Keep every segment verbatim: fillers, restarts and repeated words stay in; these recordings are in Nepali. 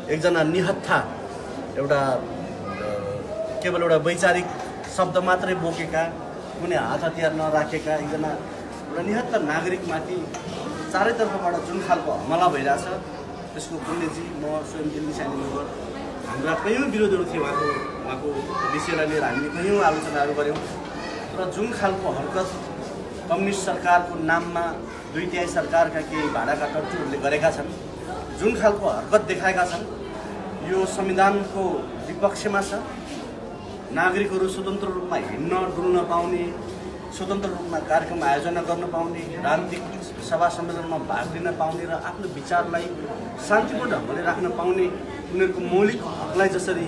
एकजना निहत्था एउटा केवल एउटा वैचारिक शब्द मात्रै बोकेका कुनै हात हतियार नराखेका एकजना एउटा निहत्था नागरिकमाथि चारैतर्फबाट जुन खालको हमला भइरहेछ त्यसको पुण्यजी म स्वयं दिल्ली साइनगर हाम्रा कयौँ विरोधहरू थिए उहाँको उहाँको विषयलाई लिएर हामीले कयौँ आलोचनाहरू गऱ्यौँ र जुन खालको हरकत कम्युनिस्ट सरकारको नाममा दुई तिहाई सरकारका केही भाडाका टट्टुहरूले गरेका छन्, जुन खालको हरकत देखाएका छन् यो संविधानको विपक्षमा छ। नागरिकहरू स्वतन्त्र रूपमा हिँड्न डुल्न पाउने, स्वतन्त्र रूपमा कार्यक्रम आयोजना गर्न पाउने, राजनीतिक सभा सम्मेलनमा भाग लिन पाउने र आफ्नो विचारलाई शान्तिपूर्ण ढङ्गले राख्न पाउने उनीहरूको मौलिक हकलाई जसरी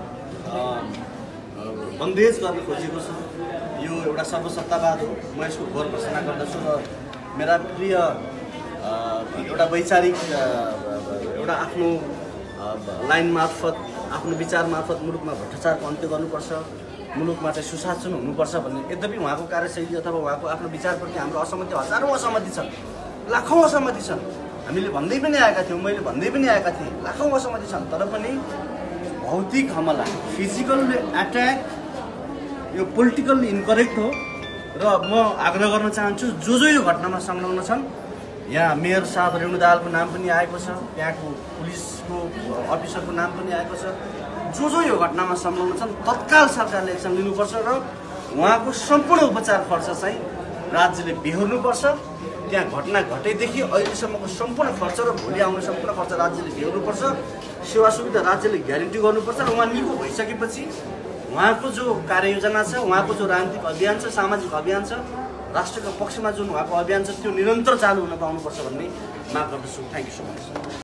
बन्देज गर्न खोजेको छ यो एउटा सर्वसत्तावाद हो। म यसको घोर घोषणा गर्दछु र मेरा प्रिय एउटा वैचारिक एउटा आफ्नो लाइन मार्फत आफ्नो विचार मार्फत मुलुकमा भ्रष्टाचारको अन्त्य गर्नुपर्छ, मुलुकमा चाहिँ सुशासन हुनुपर्छ भन्ने यद्यपि उहाँको कार्यशैली अथवा उहाँको आफ्नो विचारप्रति हाम्रो असहमति हजारौँ असहमति छन्, लाखौँ असहमति छन्। हामीले भन्दै पनि आएका थियौँ, मैले भन्दै पनि आएका थिएँ, लाखौँ असहमति छन्। तर पनि भौतिक हमला, फिजिकल एट्याक यो पोलिटिकल्ली इन्करेक्ट हो र म आग्रह गर्न चाहन्छु जो जो यो घटनामा संलग्न छन्, यहाँ मेयर साहब रेणुदाहालको नाम पनि आएको छ, त्यहाँको पुलिसको अफिसरको नाम पनि आएको छ, जो जो यो घटनामा संलग्न छन् तत्काल सरकारले एक्सन लिनुपर्छ र उहाँको सम्पूर्ण उपचार खर्च चाहिँ राज्यले बेहोर्नुपर्छ। त्यहाँ घटना घटेदेखि अहिलेसम्मको सम्पूर्ण खर्च र भोलि आउने सम्पूर्ण खर्च राज्यले बेहोर्नुपर्छ। सेवा सुविधा राज्यले ग्यारेन्टी गर्नुपर्छ र उहाँ निको भइसकेपछि उहाँको जो कार्ययोजना छ, उहाँको जो राजनीतिक अभियान छ, सामाजिक अभियान छ, राष्ट्रको पक्षमा जुन उहाँको अभियान छ त्यो निरन्तर चालु हुन पाउनुपर्छ भन्ने माग गर्दछु। Thank you so much.